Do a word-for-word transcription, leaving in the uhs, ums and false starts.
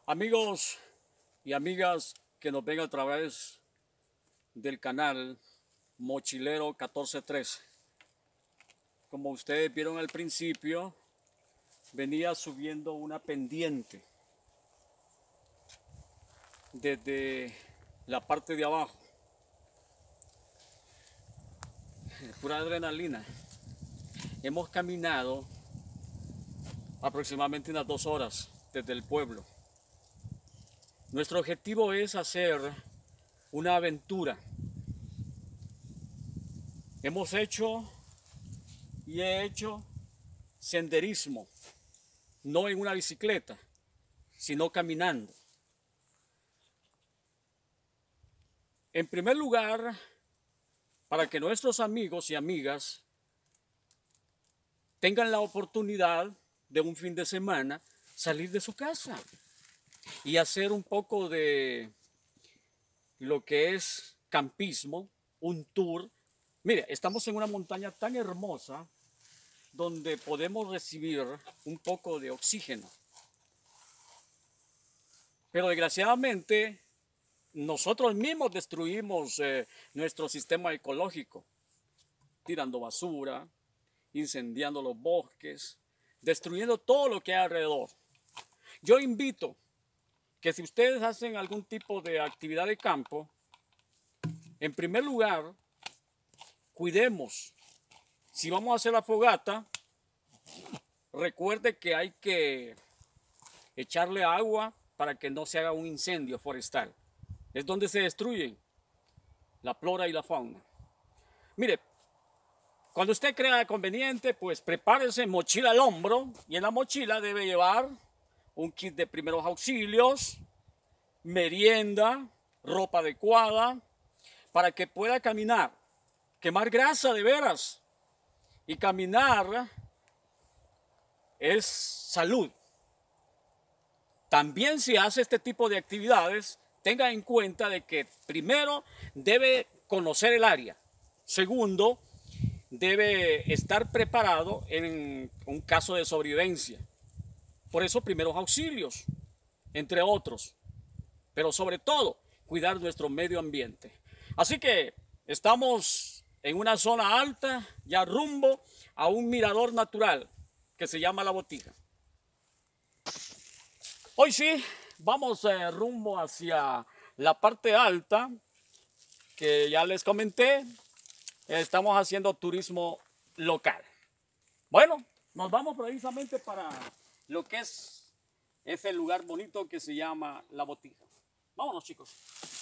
Amigos y amigas que nos ven a través del canal Mochilero catorce trece. Como ustedes vieron al principio, venía subiendo una pendiente desde la parte de abajo. Pura adrenalina. Hemos caminado aproximadamente unas dos horas desde el pueblo. Nuestro objetivo es hacer una aventura. Hemos hecho y he hecho senderismo, no en una bicicleta, sino caminando. En primer lugar, para que nuestros amigos y amigas tengan la oportunidad de un fin de semana salir de su casa y hacer un poco de lo que es campismo, un tour. Mire, estamos en una montaña tan hermosa donde podemos recibir un poco de oxígeno. Pero desgraciadamente nosotros mismos destruimos eh, nuestro sistema ecológico, tirando basura, incendiando los bosques, destruyendo todo lo que hay alrededor. Yo invito que si ustedes hacen algún tipo de actividad de campo, en primer lugar, cuidemos. Si vamos a hacer la fogata, recuerde que hay que echarle agua para que no se haga un incendio forestal. Es donde se destruyen la flora y la fauna. Mire, cuando usted crea conveniente, pues prepárese mochila al hombro y en la mochila debe llevar un kit de primeros auxilios, merienda, ropa adecuada, para que pueda caminar, quemar grasa de veras. Y caminar es salud. También si hace este tipo de actividades, tenga en cuenta de que primero debe conocer el área. Segundo, debe estar preparado en un caso de sobrevivencia. Por eso primeros auxilios, entre otros. Pero sobre todo, cuidar nuestro medio ambiente. Así que estamos en una zona alta, ya rumbo a un mirador natural que se llama La Botija. Hoy sí, vamos eh, rumbo hacia la parte alta, que ya les comenté, estamos haciendo turismo local. Bueno, nos vamos precisamente para lo que es ese lugar bonito que se llama La Botija. Vámonos, chicos.